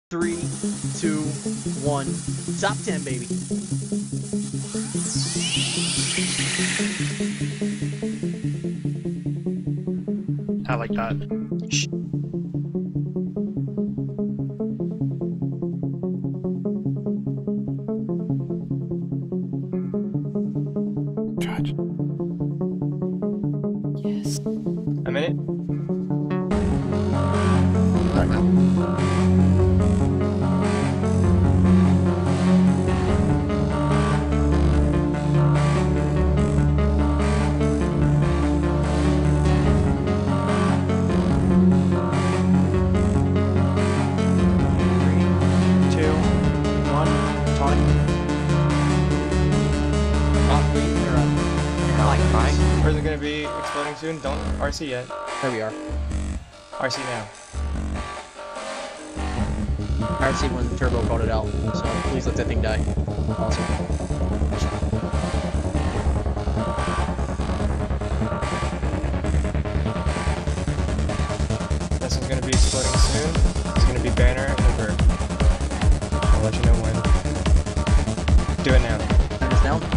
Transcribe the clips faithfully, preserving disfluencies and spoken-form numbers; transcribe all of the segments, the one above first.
Three, two, one. Top ten, baby. I like that. Judge. Yes. A minute. Where's it gonna be exploding soon? Don't R C yet. There we are. R C now. R C when the turbo called it out, so please let that thing die. Awesome. This one's gonna be exploding soon. It's gonna be banner and a bird. I'll let you know when. Do it now. Turn this down.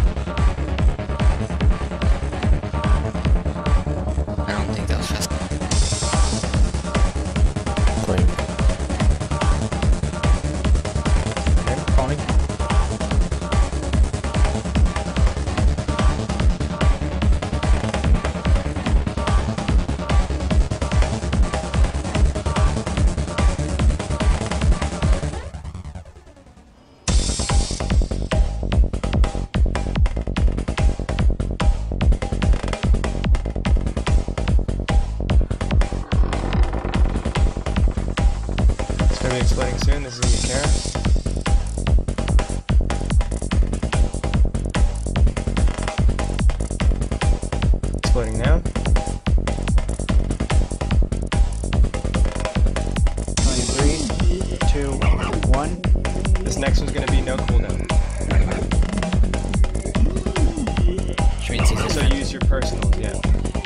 Exploding soon, this is gonna be Kara. Exploding now. Three, two, one. This next one's gonna be no cooldown. So use your personals, yeah.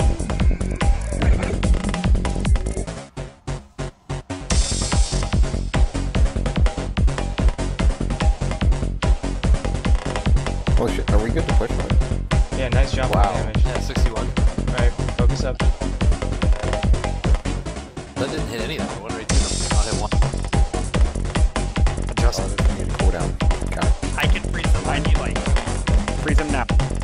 Oh shit, are we good to push one? Yeah, nice job Wow. on damage. Yeah, sixty-one. Alright, focus up. That didn't hit any of them. What did I do? Not hit one. Adjust. Oh, this need to cool down. Got it. I can freeze them. I need like freeze them now.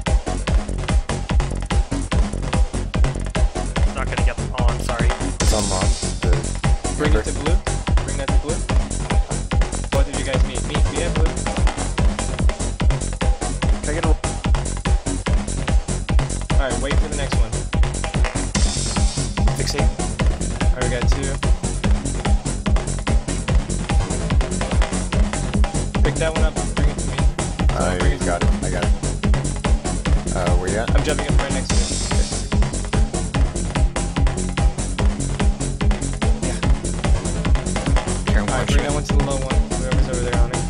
It's not gonna get them. Oh, I'm sorry. It's on mom. The Bring it to blue. Bring that to blue. Both of you guys meet. Meet, meet at blue. Take it. Alright, wait for the next one. Fixate. Alright, we got two. Pick that one up, bring it to me. I Bring it to got it. I got it. Uh, where you at? I'm jumping up right next to it. Alright, bring that one to the low one. Whoever's over there on it.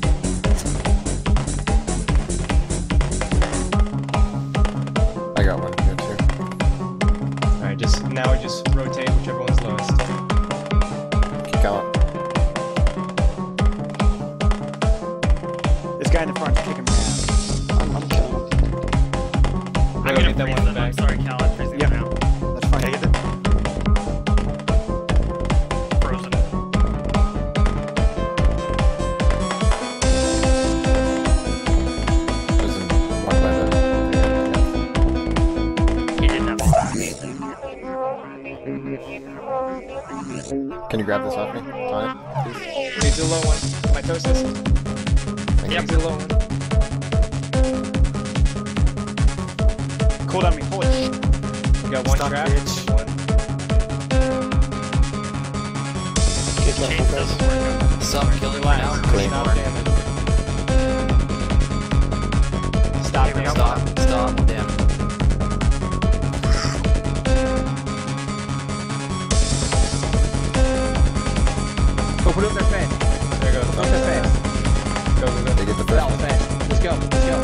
I got one. You got two. Alright, just now we just rotate whichever one's lowest. Keep going. This guy in the front's kicking my ass. I'm, I'm killing him. I'm gonna get that one in the back. I'm sorry, Cal. I'm freezing them now. That's fine. Take it. Frozen. There's one by the... He didn't have stacks. Can you grab this off me? On it, please? Leave the low one. Mitosis. Thank Yep, you. the low one. Cool down me. Holy shit. You got one Stop, trap. bitch. One. Chains doesn't work. Stop killing right now. Clean. Stop damage. Stop Here we go. Stop. Stop. Damn. Go put it up their face. There you go. Put it up their face. Go, go, go. They get the Put it first out one. the face. Let's go. Let's go.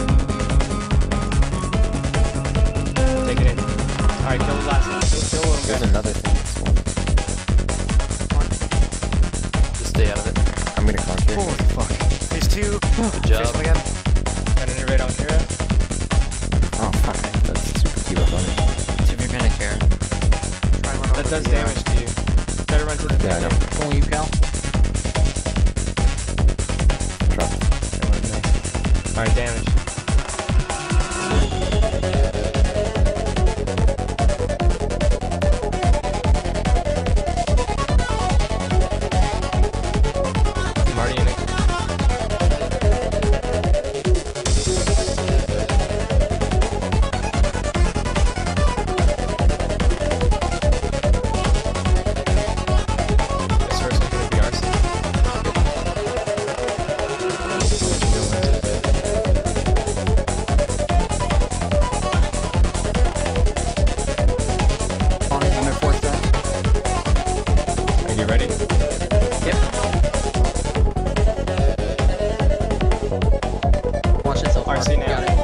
Take it in. Alright, kill the last one. Kill, kill a little There's guy. another thing. This one. Just stay out of it. I'm here. Holy fuck. These two. Good job. Again. Got an innervate on Kira. Oh fuck, that's super key on me. Give your minute, Karen. That does damage to you. Try to run to the Yeah, I know. Pulling you, Cal. Drop. Alright, damage. I'm already in it. This first one's gonna be ours. On it, I'm at fourth turn. Are you ready? Yep. Watch it so far. R C now. Got it.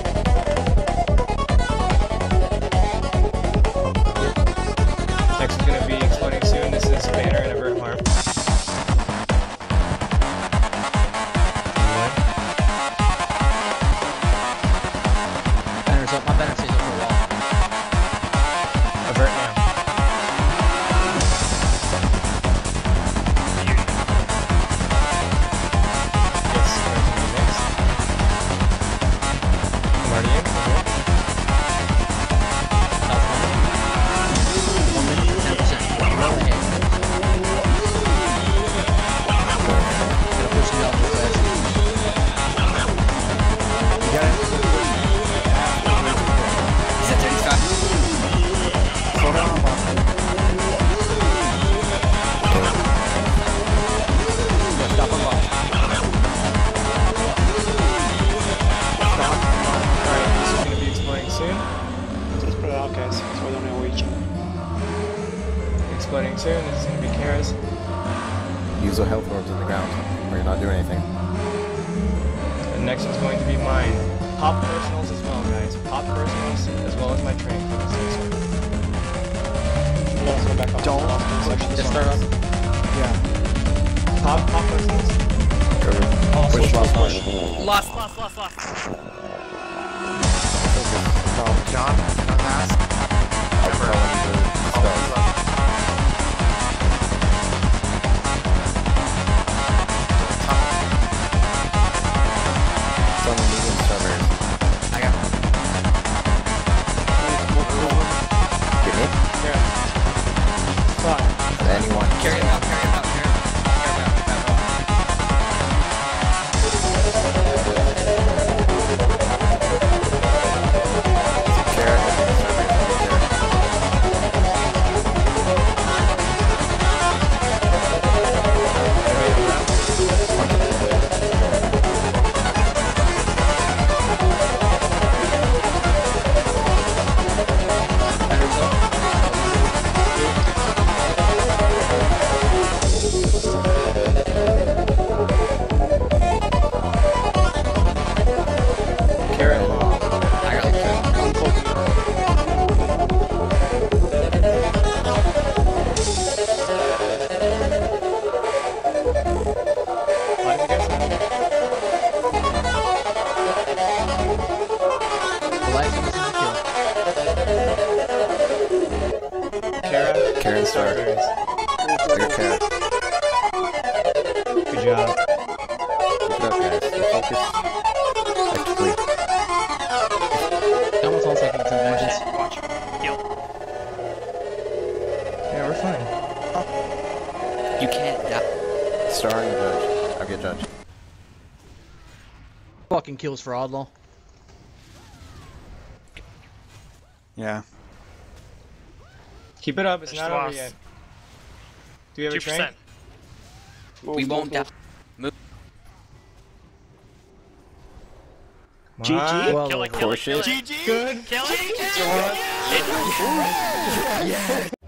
Next is gonna be exploding soon. This is banner and avert harm. Banner's up. My banner stays up for a while. Avert now. Yes, going to be next. I'm already in. Avert. One minute, ten percent. Well ahead. Gonna push you out real fast. You got it? He's at thirty-five. Slow down on bottom. Yeah, stop on bottom. Alright, this is gonna be exploding soon. Just put it out, guys, so we don't know which. Exploding soon. This is gonna be Kara's. Use the health orbs in the ground, or you're not doing anything. The next one's going to be mine. Pop personals as well, guys. Pop personals as well as my train for this next one. Let's go back on. Don't. Just start up. Yeah. Pop, pop personals. Push last one. Lost, lost, lost, lost. John, on that. I got one. Get me? Kara. Fuck. Anyone. Carry him out, carry him out, carry him out. Carry him out, carry him out. Karen Star. Good Karen. Good job. Keep it up, guys. Stay focused. Tactically. Almost all taking some vengeance. Watch. Heal. Yeah, we're fine. You can't die. Star and judge. I'll get judge. Fucking kills for Oddlaw. Yeah. Keep it up, it's There's not loss. over yet. Do we have a Two train? percent. Move, We move, won't die. move. Come G G. on. Well, Kill it, kill it, kill it. Horseshit. G G. Good. Kill it. Kill it.